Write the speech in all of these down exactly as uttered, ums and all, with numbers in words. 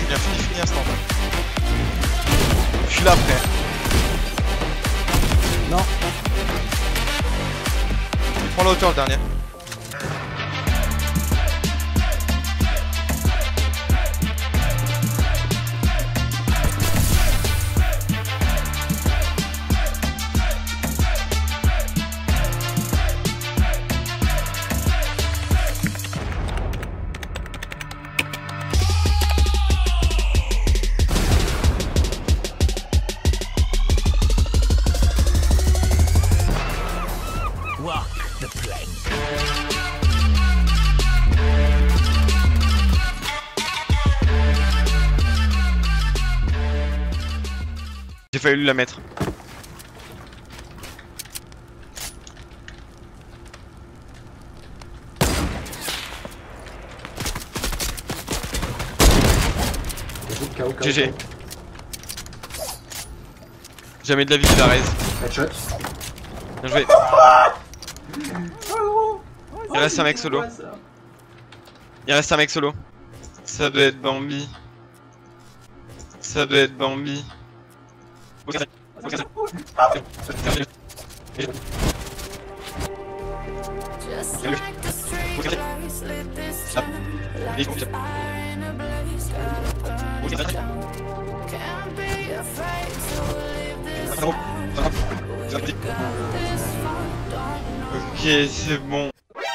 Julien, fini, fini instant. Je suis là, frère. Non. Il prend la hauteur le dernier. J'ai failli la mettre. G G. Jamais de la vie, il la raise. Headshot. Bien joué. Il reste un mec solo. Il reste un mec solo. Ça doit être Bambi. Ça doit être Bambi. Ok, c'est bon.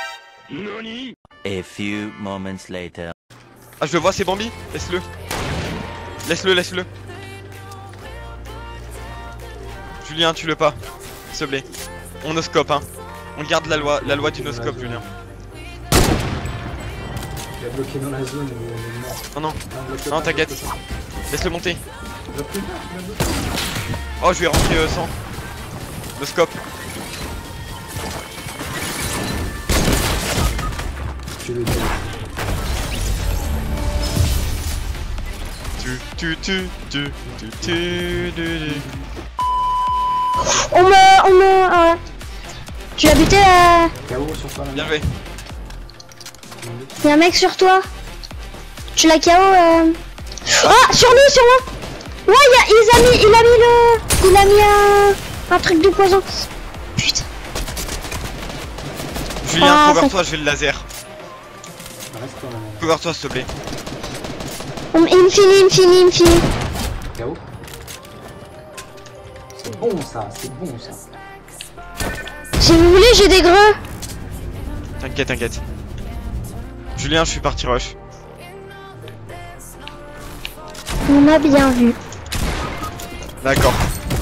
A few moments later. Ah, je le vois, c'est Bambi. Laisse-le. Laisse-le, laisse-le. Julien, tue-le pas, s'il te plaît. On noscope, hein. On garde la loi, la loi du noscope, Julien. Il a bloqué dans la zone. Non, non, non, t'inquiète. Laisse-le monter. Oh, je vais rentrer euh, sans. Noscope. Tu le Tu, tu, tu, tu, tu, tu, tu, tu. On me... on me... Euh... Tu l'as buté euh... K O sur toi là. Bien joué. Y'a un mec sur toi. Tu l'as K O euh... Oh, sur nous, sur moi. Ouais, y'a... il a mis... il a mis le... Il a mis un... un truc de poison. Putain. Julien, Ah, couvre-toi, je vais le laser. Reste toi là. Couvre-toi, s'il te plaît. Il me finit, il me finit, il me finit. K O. C'est bon ça, c'est bon ça. Si vous voulez, j'ai des greux. T'inquiète, t'inquiète. Julien, je suis parti rush. On a bien vu. D'accord.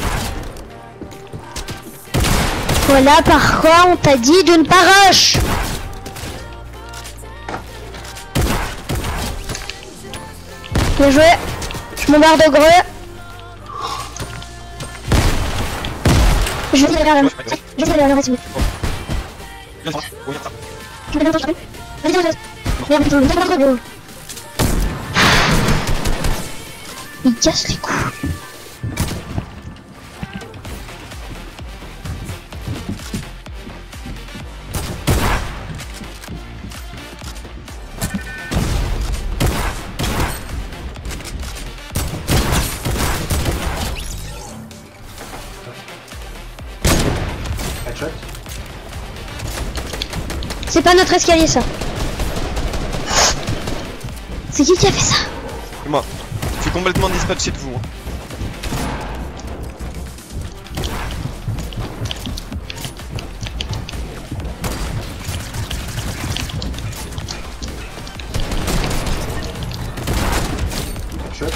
Voilà pourquoi on t'a dit de ne pas rush. Bien joué. Je m'embarque de greux. Je vais aller vers la... Je vais aller vers la rétine. Je vais aller vers la rétine. Vas-y, vas-y. Merde, putain, viens vers le gros. Il casse les couilles. Headshot. C'est pas notre escalier ça. C'est qui qui a fait ça? C'est moi. Je suis complètement dispatché de vous. Hein. Headshot.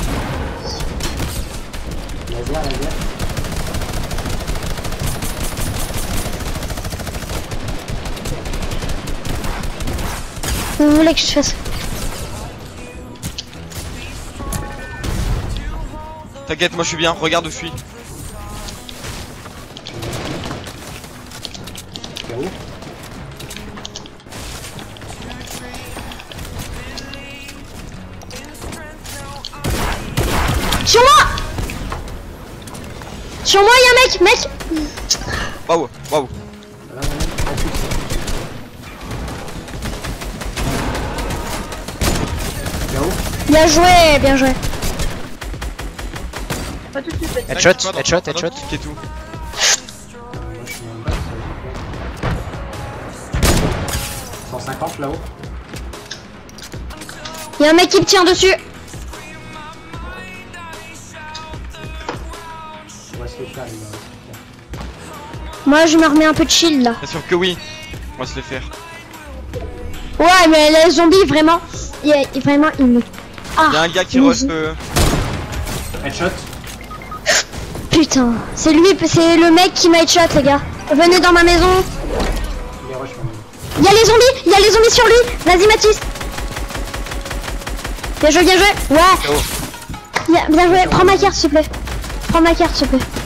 Laser, laser. Vous voulez que je fasse? T'inquiète, moi je suis bien. Regarde où je suis. K O. Sur moi! Sur moi, y'a un mec, mec! Waouh, waouh. Là, là, là. K O. Bien joué, bien joué. Pas tout de suite. vas-y. Headshot, Pardon, headshot, pardon, headshot. qui est tout. Moi je suis en bas, ça va. cent cinquante là-haut. Y'a un mec qui me tient dessus. On va se les faire, les gars. Moi, je me remets un peu de shield là. Bien sûr que oui. On va se les faire. Ouais, mais les zombies, vraiment, il y a- vraiment, ils me. Ah, Y'a un gars qui ils- rush euh, Headshot. Putain, c'est lui, c'est le mec qui m'a headshot, les gars. Venez dans ma maison. Il est rush maintenant. Il y a les zombies, il y a les zombies sur lui. Vas-y, Mathis. Bien joué, bien joué. Ouais. Bien, bien joué. Prends ma carte, s'il te plaît. Prends ma carte, s'il te plaît.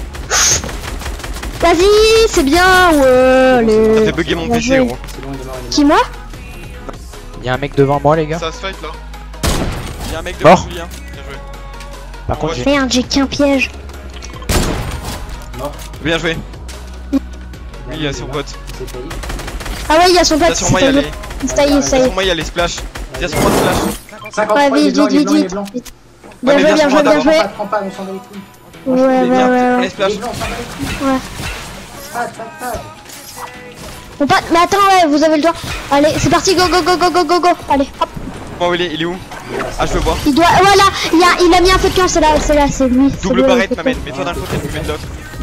Vas-y, c'est bien. Ouais, Ça les... fait bugger mon Bien P C joué. gros. C'est bon, il est mort, il est Qui, moi? Y'a un mec devant moi, les gars. Ça se fight là. Y'a un mec de Mort. Julien. Bien joué. Par contre, Ouais. j'ai. Merde, j'ai qu'un piège. mort. Bien joué. Il Oui, il y a son pote. C'est failli. Ah ouais, il y a son Là pote. sur moi, il y a les. Ça y est, ça y Là est. sur moi, il y a les splash. Viens sur moi, splash. cinquante, Ouais, il est vite, blanc, vite, il est vite, blanc, il est vite. blanc. vite. Ouais, Bien mais joué, viens bien sur joué, moi bien d'abord. joué. Prends pas, prends pas, on s'en bat les couilles. Ouais, Il ouais, est bien, ouais, prends ouais. les splash. Il est blanc, on s'en bat les couilles. Ouais. Pad, pad, pad. On part... Mais attends, ouais, vous avez le droit. Allez, c'est parti, go, go, go, go, go, go, go. Allez, hop. Bon, il est, il est où? Ah, je veux voir. Il doit. Voilà, il a, il a mis un feu de camp, c'est là, c'est là, c'est lui. c'est Double lui, barrette, le feu de m'amène. camp. Mets-toi dans le côté, tu mets de l'autre.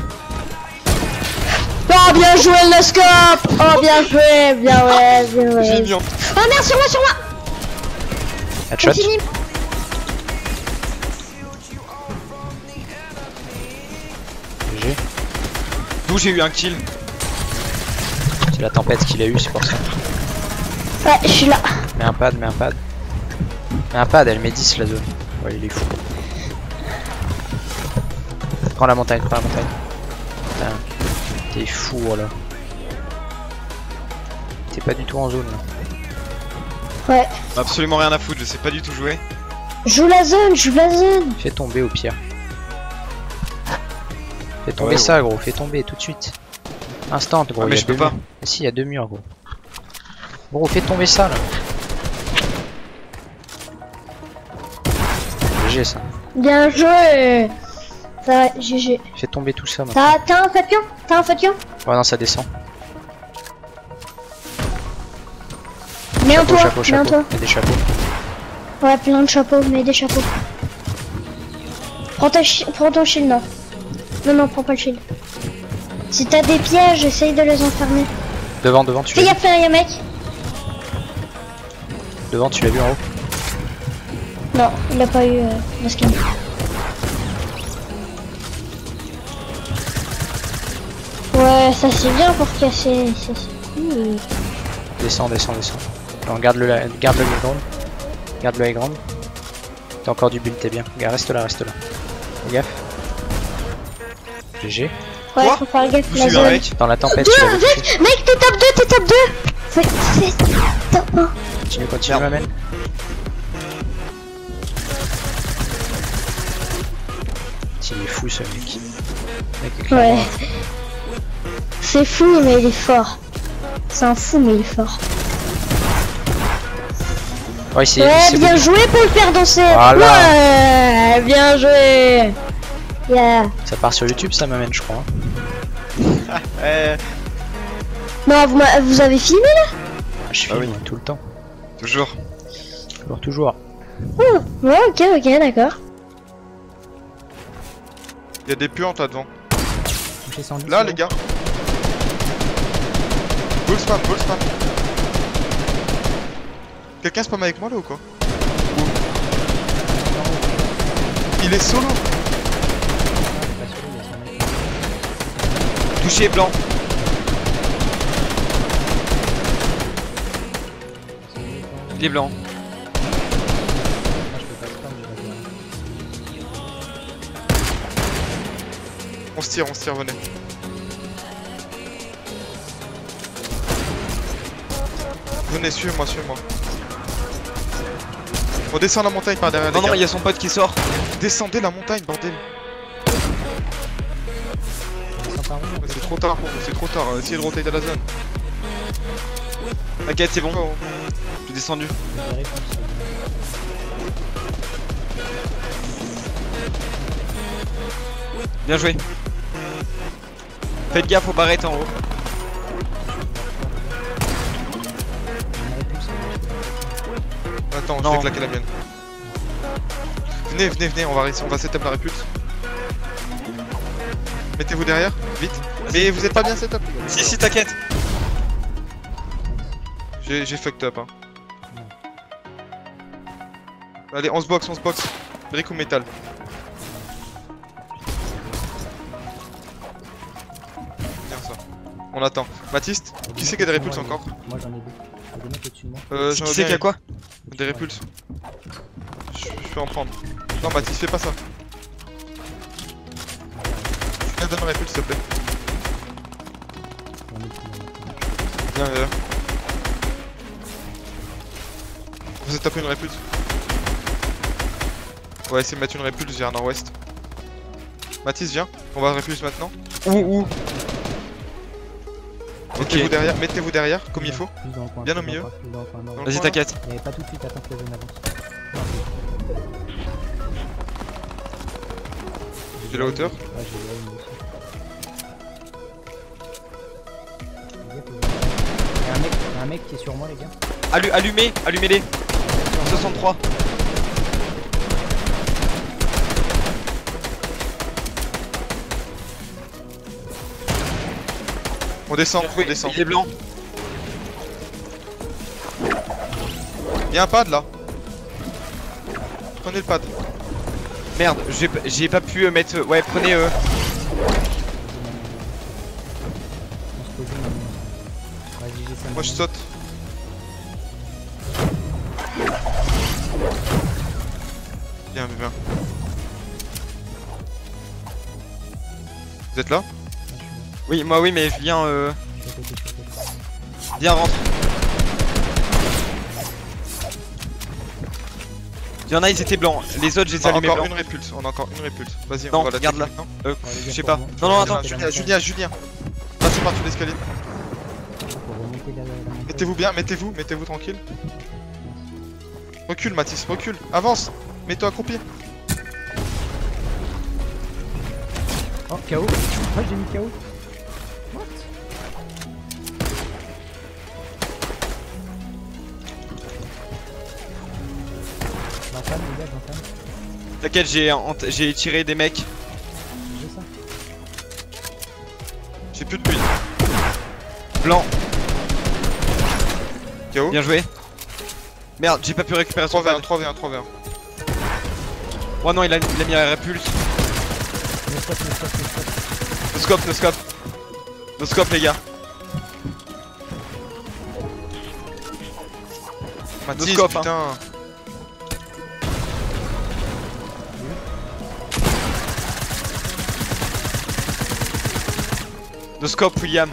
Oh, bien joué, le scope. Oh, bien joué, bien ouais, bien J'ai ouais. mis en. Oh merde, sur moi, sur moi. Headshot. Continue. G G. D'où j'ai eu un kill. C'est la tempête qu'il a eu, c'est pour ça. Ouais, je suis là. Mets un pad, mets un pad. Mets un pad, elle met dix la zone. Ouais, il est fou. Prends la montagne, prends la montagne. Putain. T'es fou, là. T'es pas du tout en zone, là. Ouais. Absolument rien à foutre, je sais pas du tout jouer. Joue la zone, joue la zone. Fais tomber au pire. Fais tomber Ouais, ça, gros. Fais tomber tout de suite. Instant, gros. Ah, mais il y a je peux deux pas. murs. Mais si, il y a deux murs, gros. Gros, fais tomber ça, là. G G, ça. Bien joué. Ça, G G. Fais tomber tout ça, maintenant. T'as t'as un feu de camp? T'as un feu de camp? Ouais, non, ça descend. Mets en Chapeau, toi, chapeau, mets en chapeau. toi. Il y a des chapeaux. Ouais, plein de chapeaux, mets des chapeaux. Prends, ta chi- prends ton shield, non. Non, non, prends pas le shield. Si t'as des pièges, essaye de les enfermer. Devant, devant, tu Fais l'as vu. gaffe, y'a un mec. Devant, tu l'as vu en haut. Non, il a pas eu euh, le skin. Ouais, ça c'est bien pour casser. Ça c'est cool. Descends, descends, descends. Non, garde le, garde le high ground. Garde le high ground. T'as encore du build, t'es bien. Regarde, reste là, reste là. Fais gaffe. G G. Ouais, Quoi faut faire gaffe, D'où la j'ai eu un zone. mec. Dans la tempête, Deux, tu l'avais touché. vite, mec, t'es top deux, t'es top deux. Fais, fais top un. Continue, continue, Merde. m'amène. Il est fou ce mec. Mec est clairement- Ouais. C'est fou, mais il est fort. C'est un fou, mais il est fort. Ouais, c'est. Ouais, c'est bien bon. joué pour le faire danser. Voilà. Ouais, bien joué. Yeah. Ça part sur YouTube, ça m'amène, je crois. hein. Eh, Non, vous, m'a- vous avez filmé là? Je suis Ah oui. tout le temps. toujours. Toujours, toujours. Oh, ouais, ok, ok, d'accord. Il y a des puantes là-devant. Touché cent dix, Là, gros. les gars. Bull spam, bull spam. Quelqu'un spam avec moi là ou quoi? Il est solo. Touché blanc. Il est blanc. On se tire, on se tire, venez. Venez, suivez-moi, suivez-moi. On descend la montagne par derrière, Non, les non, gars. il y a son pote qui sort. Descendez la montagne, bordel. C'est trop tard pour vous, c'est trop tard. Essayez de roter de la zone. T'inquiète, c'est bon. Oh. Je suis descendu. Bien joué. Faites gaffe aux barrettes en haut. Attends, je Non. vais claquer la mienne. Venez, venez, venez, on va, on va setup la répulse. Mettez-vous derrière, vite. Mais vous êtes pas bien setup. Si, si, t'inquiète. J'ai j'ai fucked up. Hein. Allez, on se boxe, on se boxe. Brique ou métal. Bien ça. On attend. Baptiste, qui c'est qui a des répulses encore? Moi j'en ai deux. Il y a des mecs au-dessus de moi. euh, Qui j'en c'est qu'il y a quoi? Des répulses. Je, je peux en prendre. Non, Baptiste, fais pas ça. Viens, donne un répulse, s'il te plaît. J'en ai plus, j'en ai plus. Viens, viens. Vous êtes tapé une répulse. On va essayer de mettre une répulse vers nord-ouest. Mathis, viens. On va répulse maintenant. Où, où? Mettez-vous Ok. derrière, mettez-vous derrière, comme il faut. Plus dans le coin, Bien plus au dans le milieu. coin, plus dans le coin, non. Dans le Vas-y, coin, t'inquiète. Il y avait pas tout de suite, attends que la zone avance. J'ai la hauteur. Ouais, j'ai la une aussi. Il y a un mec, il y a un mec qui est sur moi, les gars. Allu allumez, allumez-les. soixante-trois. On descend, on Oui, descend. il est blanc. Il y a un pad là. Prenez le pad. Merde, j'ai j'ai pas pu euh, mettre. euh, Ouais, prenez. Euh... On se pose une. Vas-y, j'ai ça. Moi je saute. Bien, bien, bien. Vous êtes là? Oui, moi oui, mais viens, euh... Je suis à côté, je suis à côté. viens rentre. Il y en a, ils étaient blancs. Les autres, je les ai Ah, allumés encore blancs. une répulse, on a encore une répulse. Vas-y, Non, on va la regarde checker là. maintenant. Euh, Ouais, les je gars, sais faut pas. remonter. Non, non, Faut attends. remonter la Julien, montagne. Julien, Julien. Passez par-dessus l'escalier. Faut remonter la- la montagne. Mettez-vous bien, mettez-vous, mettez-vous tranquille. Recule Mathis, recule, avance. Mets-toi accroupi. Oh, K O. Ah, j'ai mis K O. What? J'entame, les gars, j'entame. T'inquiète, j'ai ent- j'ai tiré des mecs. J'ai ça. J'ai plus de build. Blanc, K O. bien joué. Merde, j'ai pas pu récupérer son trois v un, pad. trois v un, trois v un. Oh non, il a, il a mis la répulse. No stop, no stop, no stop. No scope, no scope. No scope, les gars. Mathis, scope, hein. putain. No scope, William.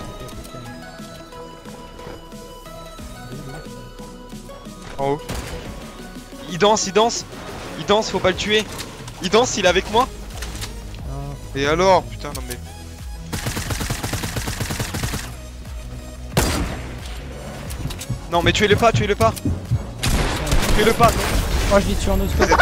En haut. Il danse, il danse. Il danse, faut pas le tuer. Il danse, il est avec moi. Non, Et alors, putain, non mais. Non, mais tuez-le pas, tuez-le pas. Tuez-le pas. non. oh, je l'ai tué en no scope.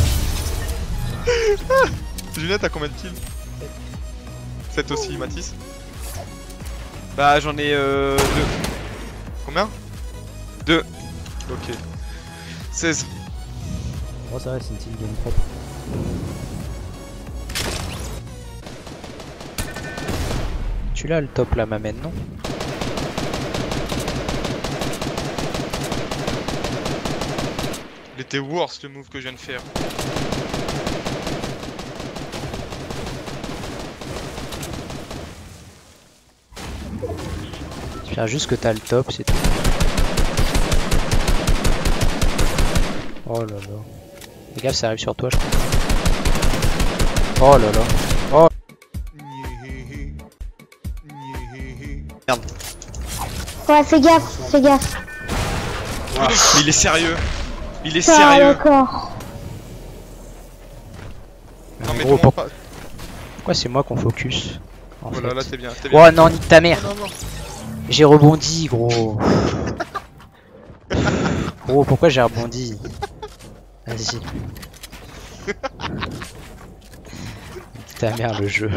Julien, t'as combien de kills? sept aussi, Mathis. Bah, j'en ai euh, deux. Combien? Deux. Ok. seize. Oh, ça va, c'est une team game propre. Tu l'as le top là m'amène non? Il était worse le move que je viens de faire. Tu viens juste que t'as le top, c'est tout. Oh là là. Fais gaffe, ça arrive sur toi je crois. Oh là là. Ouais, fais gaffe, fais gaffe. Ah, mais il est sérieux. Il est Ça, sérieux. d'accord. Non mais gros, tout le monde pour- pas- Pourquoi c'est moi qu'on focus en Oh là fait. là, t'es bien, t'es bien. Oh non, nique ta mère. Non, non, non. J'ai rebondi gros. Gros, pourquoi j'ai rebondi? Vas-y. Ta mère le jeu.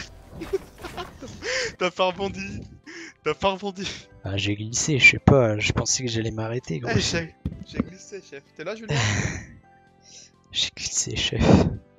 T'as pas rebondi. T'as pas rebondi. Ah, j'ai glissé, je sais pas, je pensais que j'allais m'arrêter gros. Eh, j'ai j'ai glissé, chef. T'es là, Julien? J'ai glissé chef.